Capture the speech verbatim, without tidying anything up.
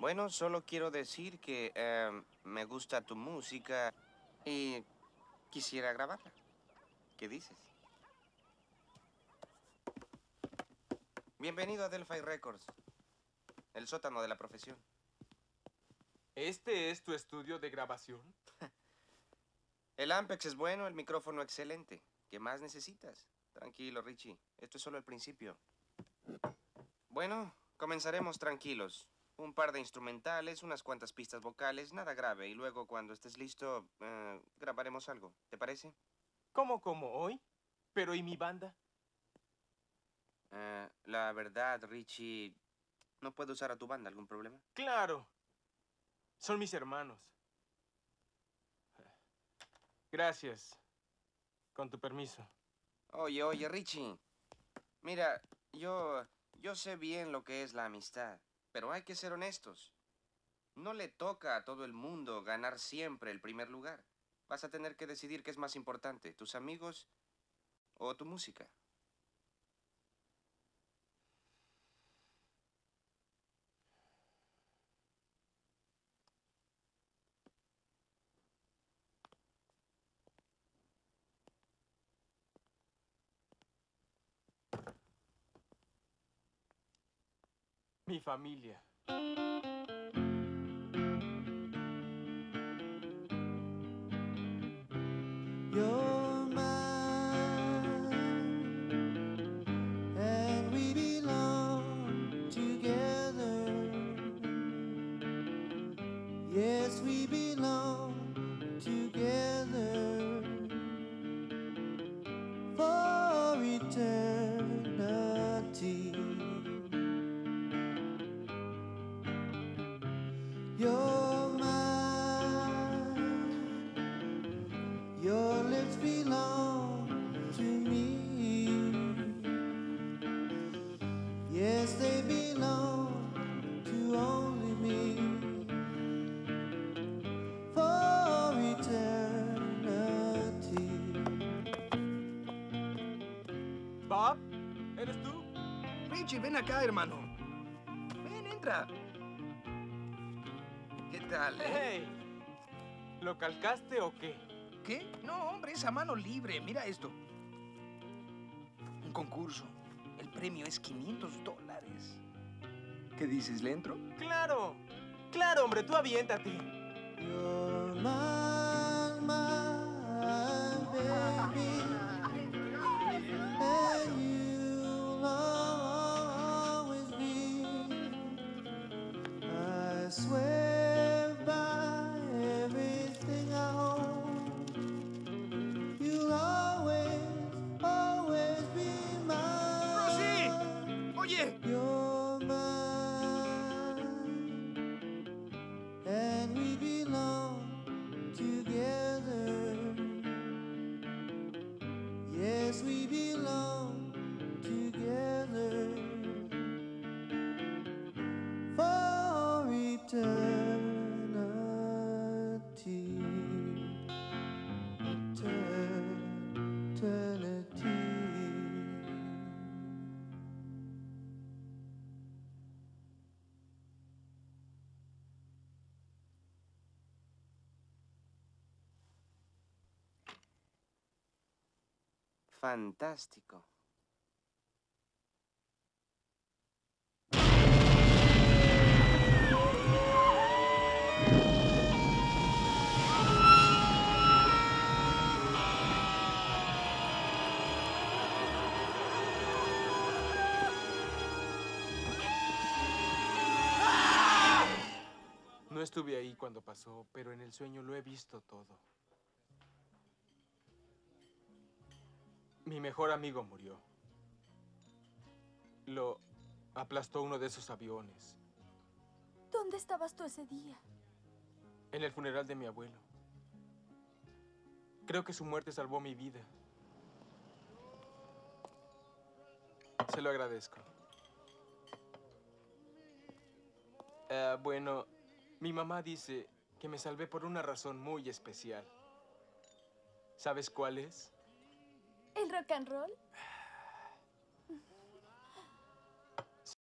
Bueno, solo quiero decir que eh, me gusta tu música y quisiera grabarla. ¿Qué dices? Bienvenido a Delphi Records, el sótano de la profesión. ¿Este es tu estudio de grabación? El Ampex es bueno, el micrófono excelente. ¿Qué más necesitas? Tranquilo, Richie. Esto es solo el principio. Bueno, comenzaremos tranquilos. Un par de instrumentales, unas cuantas pistas vocales, nada grave. Y luego, cuando estés listo, eh, grabaremos algo. ¿Te parece? ¿Cómo, cómo, hoy? ¿Pero y mi banda? Eh, la verdad, Richie, ¿no puedo usar a tu banda? ¿Algún problema? ¡Claro! Son mis hermanos. Gracias. Con tu permiso. Oye, oye, Richie. Mira, yo, yo sé bien lo que es la amistad, pero hay que ser honestos. No le toca a todo el mundo ganar siempre el primer lugar. Vas a tener que decidir qué es más importante, tus amigos o tu música. Mi familia. You're mine, and we belong together. Yes, we belong together for eternity. You're mine, your lips belong to me. Yes, they belong to only me for eternity. ¿Bob? ¿Eres tú? Richie, ven acá, hermano. Ven, entra. ¿Qué tal, eh? ¡Hey! ¿Lo calcaste o qué? ¿Qué? No, hombre, es a mano libre. Mira esto. Un concurso. El premio es quinientos dólares. ¿Qué dices, le entro? ¡Claro! ¡Claro, hombre! ¡Tú aviéntate! You're mine, mine, baby, and you'll always be. I swear by everything I own, you'll always, always be ¡Rosy! mine. ¡Oye! You're mine, and we belong together. Yes, we belong together for eternity. Eternity. Fantástico. No estuve ahí cuando pasó, pero en el sueño lo he visto todo. Mi mejor amigo murió. Lo aplastó uno de esos aviones. ¿Dónde estabas tú ese día? En el funeral de mi abuelo. Creo que su muerte salvó mi vida. Se lo agradezco. Ah, bueno, mi mamá dice que me salvé por una razón muy especial. ¿Sabes cuál es? ¿El rock and roll?